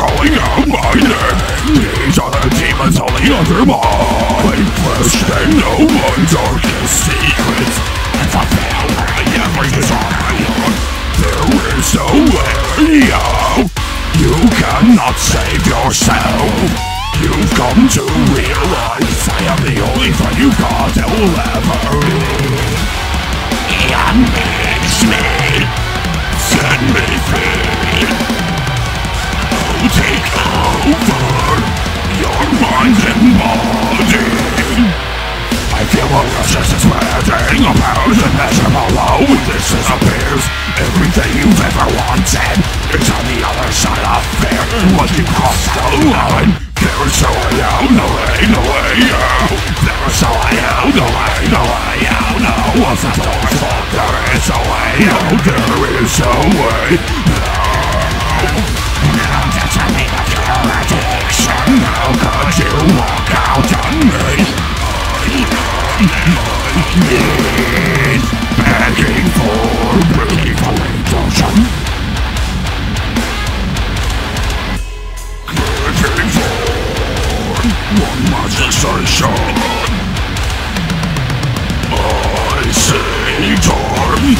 calling out my name. These are the demons only under my flesh. They know my darkest secrets and fulfill every desire. There is no way out. You cannot save yourself. You've come to realize I am the only friend you've got that will ever be. It makes me, set me free. Oh, take over your mind and body. I feel a rush is spreading, a power immeasurable low. This disappears. Everything you've ever wanted is on the other side of fear. Once you cross the line, there is no way out, no way, no way out. There is no way out, no way, no way out. No, once the door's locked, there is no way out. There is no way out. Now that's a name of your addiction. How could you walk out on me? Is begging for relief or indulsion. Begging for one manifestation. I say dark.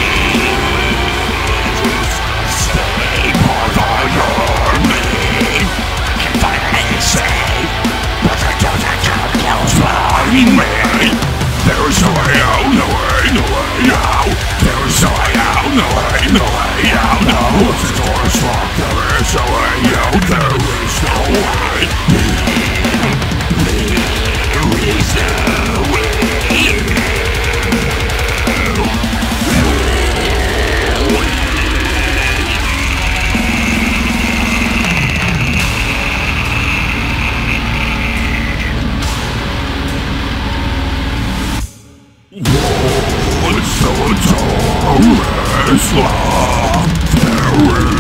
Stay part of your me. Can finally say, but I don't close behind me. There is no way out, no way, no way out. There is no way out, no way, no way out. No, if the door is locked, there is no way out. There is no way. There is no way. Once the door is locked, there is